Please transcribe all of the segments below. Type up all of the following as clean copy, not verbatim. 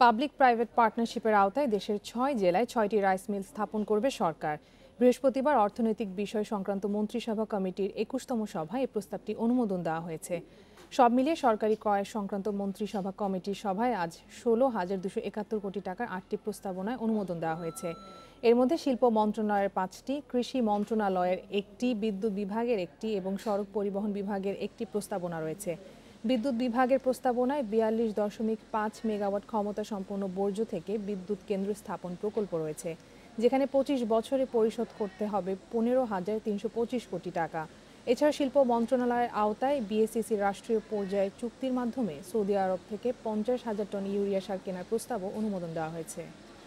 Public private পার্টনারশিপের আওতায় দেশের ৬ জেলায় ৬টি রাইস মিল স্থাপন করবে সরকার। বৃহস্পতিবার অর্থনৈতিক বিষয় সংক্রান্ত মন্ত্রিসভা কমিটির ২১তম সভায় এই প্রস্তাবটি অনুমোদন দেওয়া হয়েছে। সব মিলিয়ে সরকারি ক্রয় সংক্রান্ত মন্ত্রিসভা কমিটির সভায় আজ ১৬,২৭১ কোটি টাকার ৮টি প্রস্তাবনায় অনুমোদন দেওয়া হয়েছে। এর মধ্যে শিল্প মন্ত্রণালয়ের ৫টি, কৃষি মন্ত্রণালয়ের ১টি, বিদ্যুৎ বিভাগের ১টি এবং সড়ক পরিবহন বিভাগের ১টি প্রস্তাবনা রয়েছে। বিদ্যুৎ বিভাগের প্রস্তাবনায় ৪২.৫ মেগাওয়াট ক্ষমতা সম্পন্ন বর্জ্য থেকে বিদ্যুৎ কেন্দ্র স্থাপন প্রকল্প রয়েছে, যেখানে ২৫ বছরে পরিশোধ করতে হবে ১৫,৩২৫ কোটি টাকা। এছাড়া শিল্প মন্ত্রণালয়ের আওতায় বিএসইসি রাষ্ট্রীয় পর্যায়ে চুক্তির মাধ্যমে সৌদি আরব থেকে ৫০,০০০ টন ইউরিয়া সার কেনার প্রস্তাবও অনুমোদন দেওয়া হয়েছে।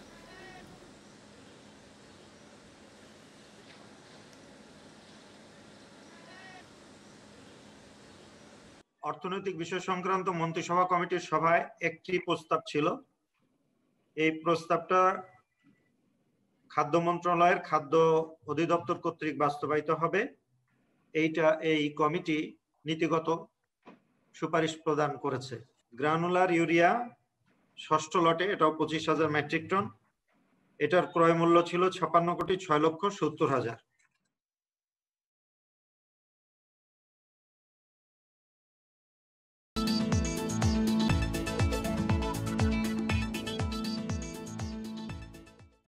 অর্থনৈতিক বিষয় সংক্রান্ত মন্ত্রিসভা কমিটির সভায় একটি প্রস্তাব ছিল। এই প্রস্তাবটা খাদ্য মন্ত্রণালয়ের খাদ্য অধিদপ্তর কর্তৃক বাস্তবায়িত হবে। এই কমিটি নীতিগত সুপারিশ প্রদান করেছে। গ্রানুলার ইউরিয়া ষষ্ঠ লটে, এটাও ২৫,০০০ মেট্রিক টন। এটার ক্রয় মূল্য ছিল ৫৬,৬৭০,০০০।